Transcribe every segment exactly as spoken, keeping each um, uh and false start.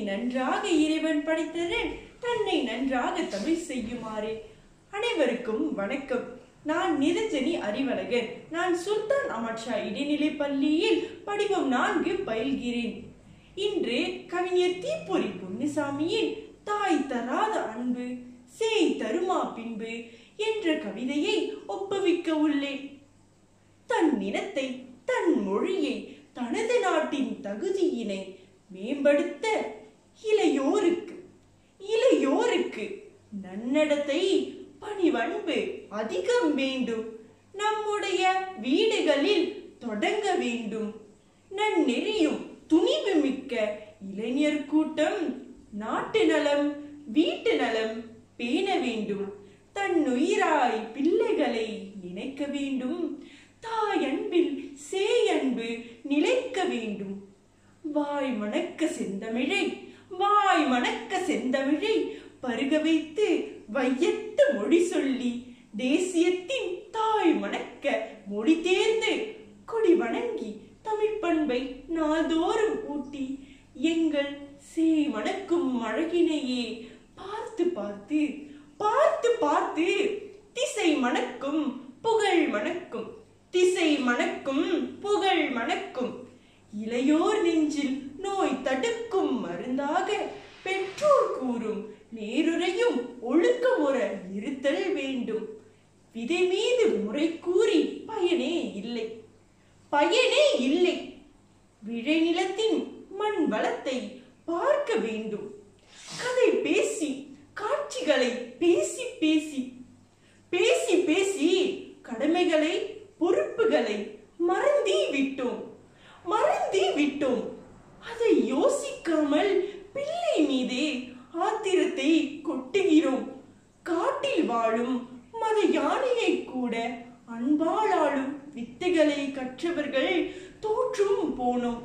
நன்றாக இறைவன் படைத்ததன் தன்னை நன்றாக தமிழ் செய்யுமாறு. அனைவருக்கும் வணக்கம். நான் நிரஞ்சனி அறிவழகன். நான் சுல்தான் அஹமத் ஷா இடைநிலை பள்ளியில் படிவம் நான்கு பயில்கிறேன். இன்று கவிஞர் தீப்பொறி பொன்னுசாமியின் தாய் தராத அன்பு சேய் தருமா பின்பு என்ற கவிதையை ஒப்புவிக்க உள்ளேன். தன் இனத்தை, தன் மொழியை, தனது நாட்டின் தகுதியினை மேம்படுத்த இளையோருக்கு இளையோருக்கு நன்னடத்தை, பணிவன்பு அதிகம் வேண்டும். நம்முடைய வீடுகளில் தொடங்க வேண்டும். நன்னெறியும் துணிவு மிக்க இளைஞர் கூட்டம் நாட்டு நலம், வீட்டு நலம் பேண வேண்டும். தன்னுயிராய் பிள்ளைகளை நினைக்க வேண்டும். தாய் அன்பில் சேயன்பு நிலைக்க வேண்டும். வாய் மணக்க செந்தமிழை வாய் மணக்க செந்தமிழை பருக வைத்து வையத்து மொழி சொல்லி தேசியத்தின் தாய் மணக்க மொழி தேர்ந்து கொடி வணங்கி தமிழ் பண்பை நாள்தோறும் ஊட்டி எங்கள் சேய் மணக்கும் அழகினையே பார்த்து பார்த்து பார்த்து பார்த்து திசை மணக்கும் புகழ் மணக்கும் திசை மணக்கும் புகழ் மணக்கும் இளையோர் நெஞ்சில் நோய் தடுக்கும் மருந்தாக பெற்றோர் கூறும் நேருரையும் ஒழுக்கமுற இருத்தல் வேண்டும். விதை மீது முறை கூறி பயனே இல்லை பயனே இல்லை. விளைநிலத்தின் மண் வளத்தை பார்க்க வேண்டும். கதை பேசி காட்சிகளை பேசி பேசி பேசி பேசி கடமைகளை பொறுப்புகளை மறந்தே விட்டோம் மறந்தே விட்டோம். அதை யோசிக்காமல் பிள்ளை மீதே ஆத்திரத்தை கொட்டுகிறோம். காட்டில் வாழும் மத யானையை கூட அன்பாளாலும் வித்தைகளை கற்றவர்கள் தோற்றும் போனோம்.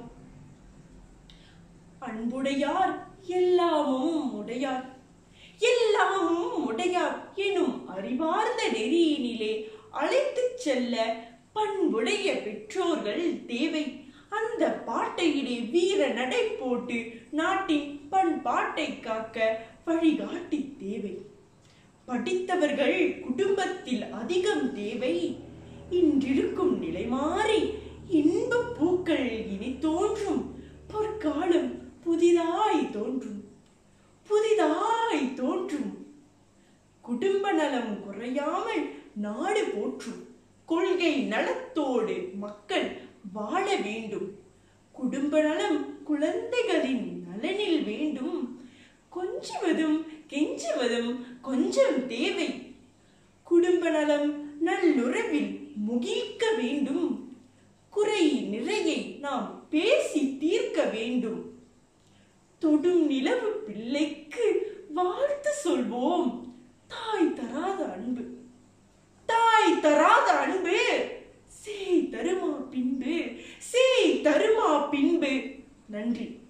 அன்புடையார் எல்லாமும் உடையார் எல்லாமும் உடையார் எனும் அறிவார்ந்த நெறியினிலே அழைத்து செல்ல பண்புடைய பெற்றோர்கள் தேவை. அந்த பாட்டையிலே வீர நடை போட்டு நாட்டின் பண்பாட்டை காக்க வழிகாட்டி தேவை. படித்தவர்கள் குடும்பத்தில் அதிகம் தேவை. இன்றிருக்கும் நிலை மாறி இன்ப பூக்கள் இனி தோன்றும். பொற்காலம் புதிதாய் தோன்றும் புதிதாய் தோன்றும். குடும்ப நலம் குறையாமல் நாடு போற்றும். கொள்கை நலத்தோடு மக்கள் வாழ வேண்டும். குடும்ப நலம் குழந்தைகளின் நலனில் வேண்டும். கொஞ்சுவதும் கெஞ்சுவதும் கொஞ்சம் தேவை. குடும்ப நலம் நல்லுறவில் முகிக்க வேண்டும். குறை நிறையை நாம் பேசி தீர்க்க வேண்டும். தொடும் நிலவு பிள்ளைக்கு வாழ்த்து சொல்வோம். தாய் தராத அன்பு தாய் தராத அன்பு சேய் தருமா பின்பு சேய் தருமா பின்பு. நன்றி.